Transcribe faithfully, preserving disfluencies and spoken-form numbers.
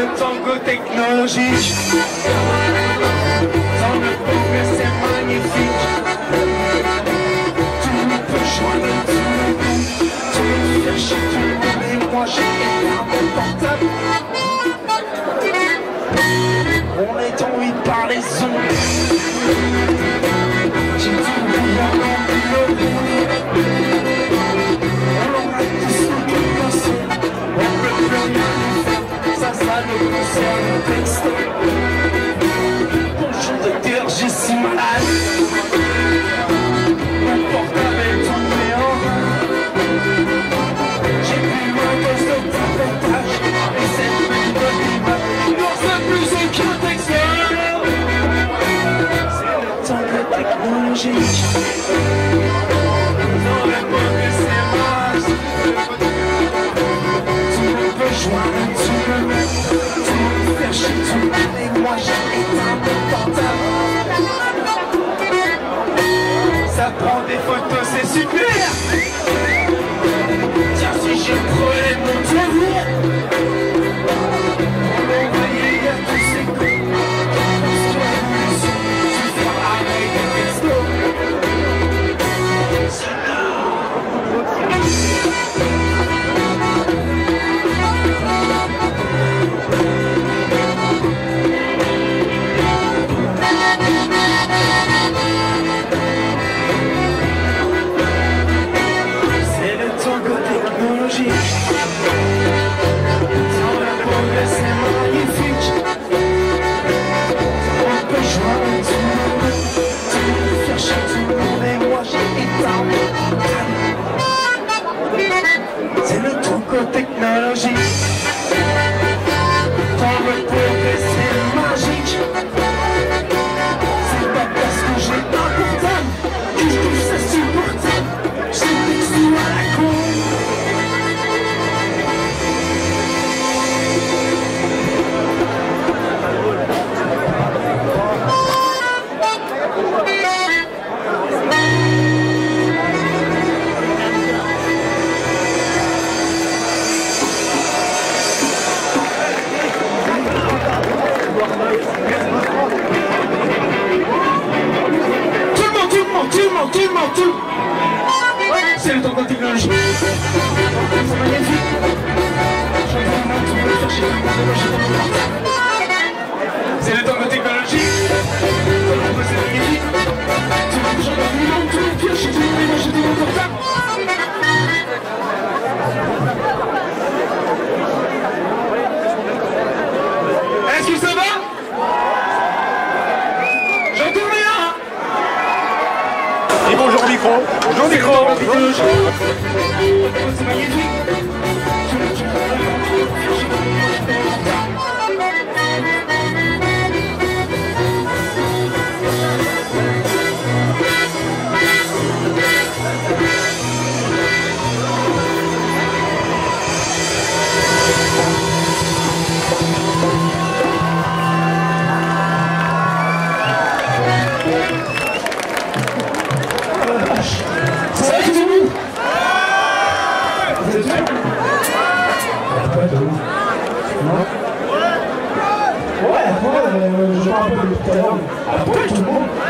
tango technologique. Dans le progrès c'est magnifique. Tout le monde peut joindre tout le monde. Tout le monde faire chier tout le monde. Et moi j'ai éteint mon portable. On est envahi par les ondes. J'ai tout oublié en enveloppe. On aura tous le cœur cassé. On peut plus rien faire. Ça, ça ne concerne texte. Bonjour docteur, je suis malade. Mon portable est tombé en main. J'ai pris ma dose de tapotage. Et cette même bonne image n'en fait plus aucun texte. C'est le tango technologique. Dans l'époque c'est masse. Tout le monde peut joindre tout le monde. Tout le monde faire chier tout le monde. Et moi j'ai éteint mon portable. Ça prend des photos, c'est super. Tiens, si j'ai brûlé mon souvenir, on l'envoyait à tous ces cons. Parce que la révolution se fera avec des textos. C'est le tango technologique. Dans le progrès c'est magnifique. On peut joindre tout le monde. Tout le monde faire chier tout le monde. Et moi j'ai éteint mon portable. C'est le tango technologique. Dans le progrès c'est magique. C'est pas parce que j'ai un portable que je trouve ça supportable. J'ai des sous à la con. Tout le monde, tout le monde, tout le monde, tout le monde, tout le monde. C'est le tango technologique. C'est magnifique. Je vais vraiment tout le faire chier. C'est le tango technologique. C'est magnifique. Tout le monde, j'en ai vu, tout le monde faire chier, tout le monde, et moi j'ai tout mon portable. Est-ce que ça va? J'entends rien. Et bonjour micro. Bonjour micro. C'est magnifique. Salut tout le monde. Vous êtes prêts? Pas de ouf. Non? Ouais, après, euh, je parle un peu de tout à l'heure. Après tout le monde.